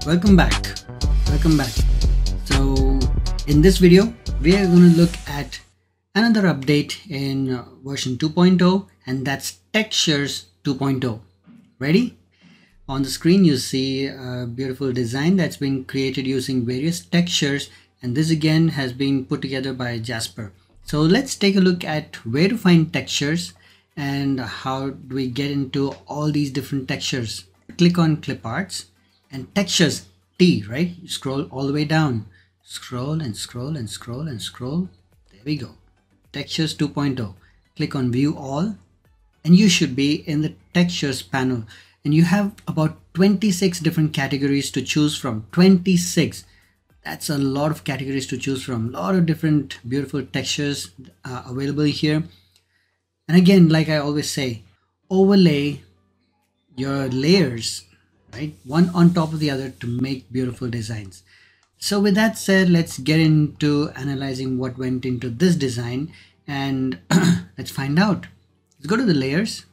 Welcome back. Welcome back. So in this video, we are going to look at another update in version 2.0, and that's Textures 2.0. Ready? On the screen, you see a beautiful design that's been created using various textures, and this again has been put together by Jasper. So let's take a look at where to find textures and how do we get into all these different textures. Click on Clip Arts and Textures T, right? You scroll all the way down. Scroll and scroll and scroll and scroll. There we go. Textures 2.0. Click on View All and you should be in the Textures panel. And you have about 26 different categories to choose from. 26. That's a lot of categories to choose from. A lot of different beautiful textures available here. And again, like I always say, overlay your layers, right? One on top of the other to make beautiful designs. So with that said, let's get into analyzing what went into this design and let's find out. Let's go to the layers.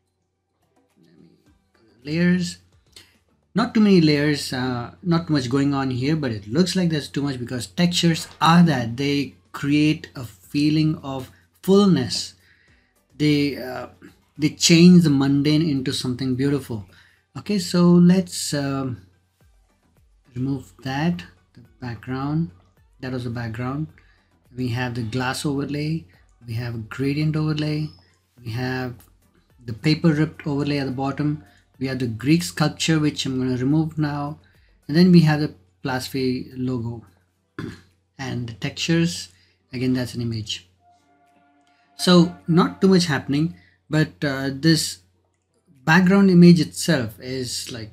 Layers. Not too many layers, not too much going on here, but it looks like there's too much because textures are that they create a feeling of fullness. They change the mundane into something beautiful. Okay, so let's remove that, the background. That was the background. We have the glass overlay, we have a gradient overlay, we have the paper ripped overlay at the bottom, we have the Greek sculpture, which I'm going to remove now, and then we have the Plasfy logo and the textures. Again, that's an image. So not too much happening, but this background image itself is like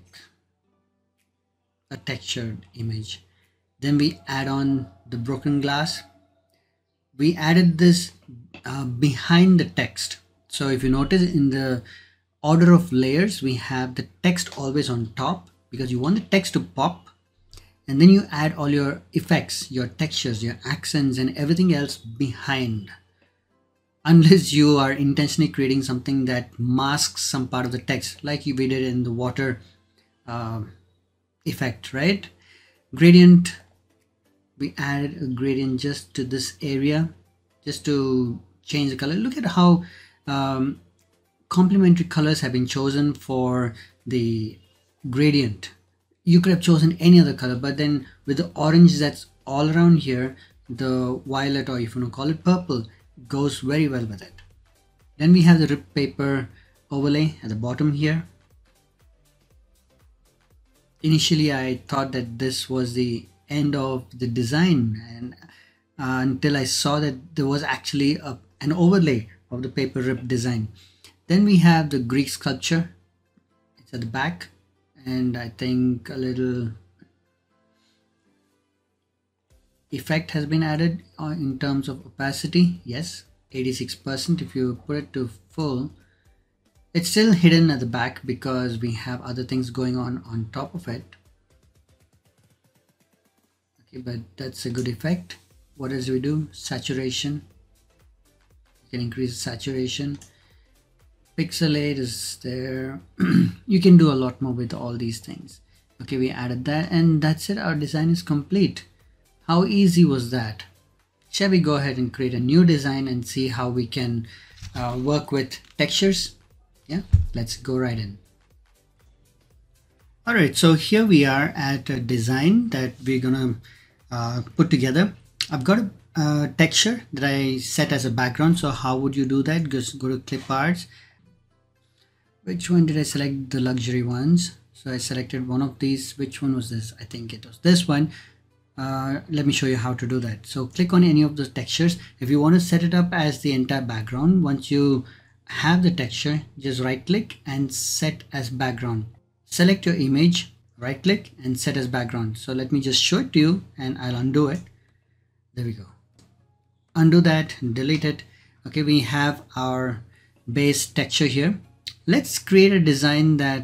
a textured image. Then we add on the broken glass. We added this behind the text. So if you notice in the order of layers, we have the text always on top because you want the text to pop, and then you add all your effects, your textures, your accents and everything else behind, unless you are intentionally creating something that masks some part of the text like we did in the water effect, right? Gradient, we added a gradient just to this area just to change the color. Look at how complementary colors have been chosen for the gradient. You could have chosen any other color, but then with the orange that's all around here, the violet, or if you want to call it purple, goes very well with it. Then we have the ripped paper overlay at the bottom here. Initially I thought that this was the end of the design, and until I saw that there was actually an overlay of the paper ripped design. Then we have the Greek sculpture. It's at the back, and I think a little effect has been added in terms of opacity. Yes, 86%. If you put it to full, it's still hidden at the back because we have other things going on top of it. Okay, but that's a good effect. What else do we do? Saturation. You can increase saturation. Pixelate is there. You can do a lot more with all these things. Okay, we added that, and that's it. Our design is complete. How easy was that? Shall we go ahead and create a new design and see how we can work with textures? Yeah, let's go right in. All right, so here we are at a design that we're gonna put together. I've got a texture that I set as a background. So how would you do that? Just go to Clip Arts. Which one did I select? The luxury ones. So I selected one of these. Which one was this? I think it was this one. Let me show you how to do that. So click on any of those textures. If you want to set it up as the entire background, once you have the texture, just right click and set as background. Select your image, right click and set as background. So let me just show it to you and I'll undo it. There we go. Undo that, delete it. Okay, we have our base texture here. Let's create a design that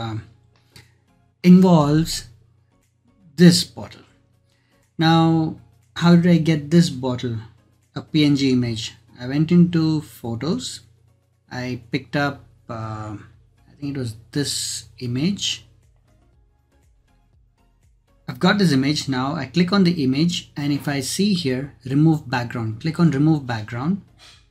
involves this bottle. Now, how did I get this bottle? A PNG image. I went into photos. I picked up, I think it was this image. I've got this image now. I click on the image, and if I see here, remove background, click on remove background.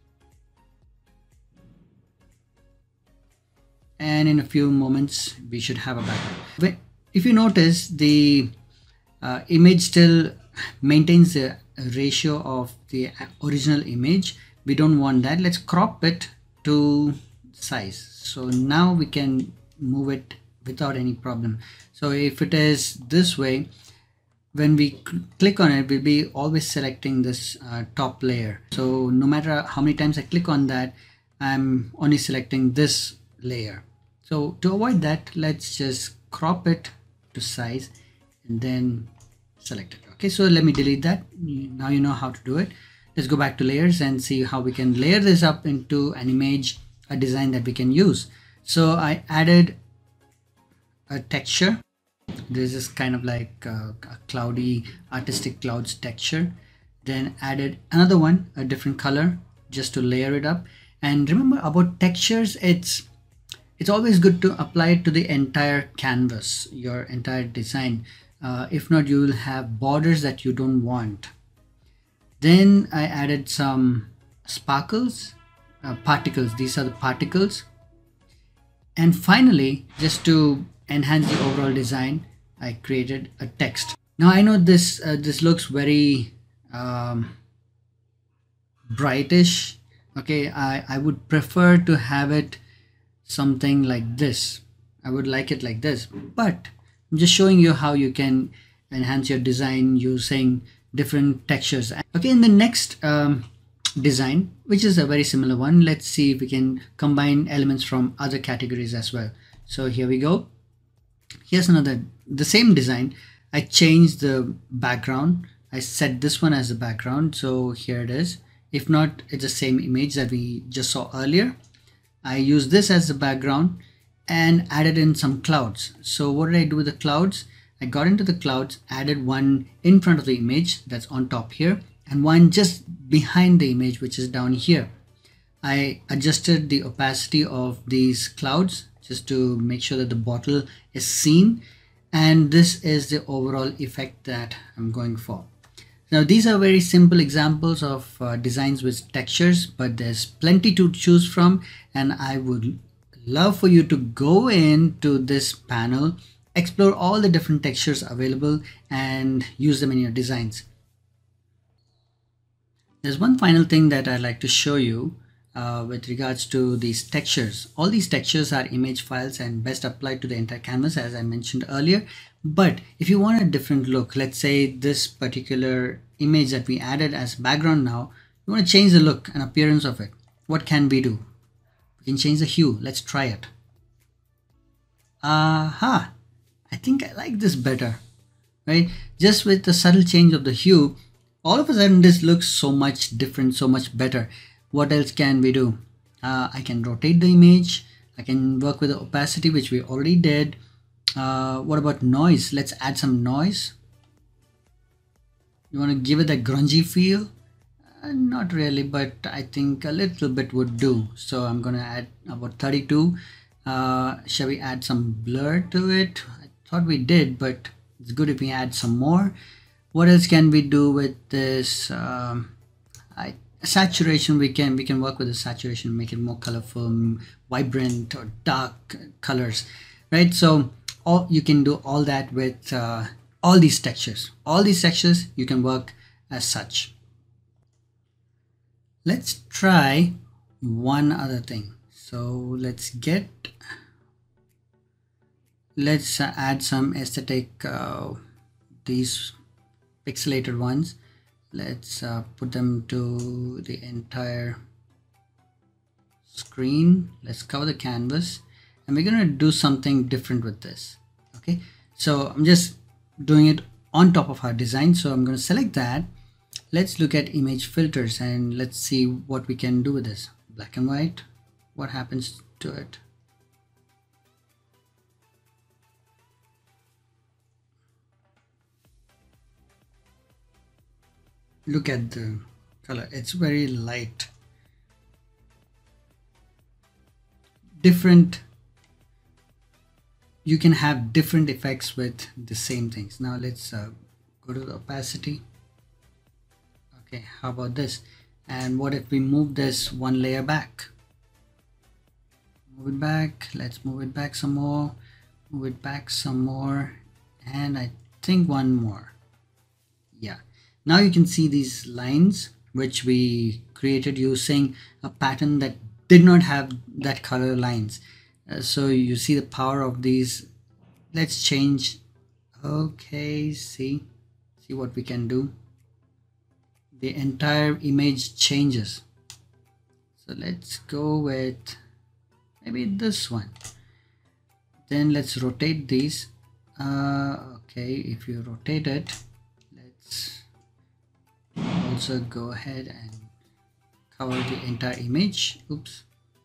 And in a few moments, we should have a background. If you notice, the image still maintains the ratio of the original image. We don't want that. Let's crop it to size. So now we can move it without any problem. So if it is this way, when we click on it, we'll be always selecting this top layer. So no matter how many times I click on that, I'm only selecting this layer. So to avoid that, let's just crop it to size and then select it. Okay, so let me delete that. Now you know how to do it. Let's go back to layers and see how we can layer this up into an image, a design that we can use. So I added a texture. This is kind of like a cloudy, artistic clouds texture. Then added another one, a different color, just to layer it up. And remember about textures, it's always good to apply it to the entire canvas, your entire design. If not, you will have borders that you don't want. Then I added some sparkles, particles. These are the particles. And finally, just to enhance the overall design, I created a text. Now I know this looks very brightish. Okay, I would prefer to have it something like this. I would like it like this, but I'm just showing you how you can enhance your design using different textures. Okay, in the next design, which is a very similar one, let's see if we can combine elements from other categories as well. So here we go. Here's the same design. I changed the background. I set this one as the background. So here it is. If not, it's the same image that we just saw earlier. I used this as the background and added in some clouds. So what did I do with the clouds? I got into the clouds, added one in front of the image that's on top here, and one just behind the image, which is down here. I adjusted the opacity of these clouds just to make sure that the bottle is seen. And this is the overall effect that I'm going for. Now these are very simple examples of designs with textures, but there's plenty to choose from, and I would love for you to go into this panel, explore all the different textures available and use them in your designs. There's one final thing that I'd like to show you with regards to these textures. All these textures are image files and best applied to the entire canvas, as I mentioned earlier. But if you want a different look, let's say this particular image that we added as background now, you want to change the look and appearance of it. What can we do? We can change the hue. Let's try it. Aha! I think I like this better, right? Just with the subtle change of the hue, all of a sudden this looks so much different, so much better. What else can we do? I can rotate the image. I can work with the opacity, which we already did. What about noise? Let's add some noise. You want to give it a grungy feel? Not really, but I think a little bit would do. So I'm going to add about 32. Shall we add some blur to it? I thought we did, but it's good if we add some more. What else can we do with this? Saturation, we can work with the saturation, make it more colorful, vibrant or dark colors, right? So you can do all that with all these textures. All these textures you can work as such. Let's try one other thing. So let's add some aesthetic, these pixelated ones. Let's put them to the entire screen. Let's cover the canvas, and we're going to do something different with this. Okay, so I'm just doing it on top of our design. So I'm going to select that. Let's look at image filters and let's see what we can do with this. Black and white, what happens to it? Look at the color, it's very light. Different you can have different effects with the same things. Now let's go to the opacity. Okay, how about this? And what if we move this one layer back? Move it back. Let's move it back some more. Move it back some more. And I think one more. Yeah. Now you can see these lines which we created using a pattern that did not have that color lines. So you see the power of these. Let's change. Okay, see what we can do. The entire image changes. So let's go with maybe this one. Then let's rotate these. Okay, if you rotate it, let's also go ahead and cover the entire image. Oops.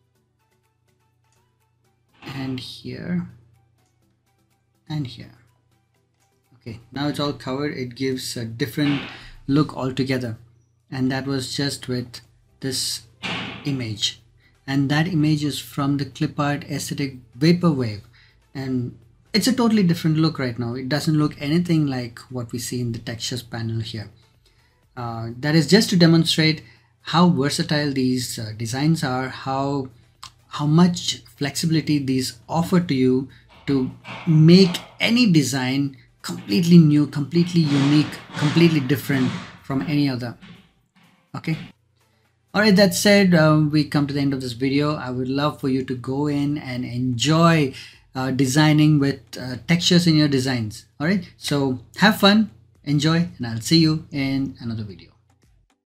And here and here. Okay, now it's all covered. It gives a different look altogether, and that was just with this image. And that image is from the clip art aesthetic vaporwave, and it's a totally different look right now. It doesn't look anything like what we see in the textures panel here. That is just to demonstrate how versatile these designs are, how much flexibility these offer to you to make any design completely new, completely unique, completely different from any other. Okay. All right, that said, we come to the end of this video. I would love for you to go in and enjoy designing with textures in your designs. All right, so have fun, enjoy, and I'll see you in another video.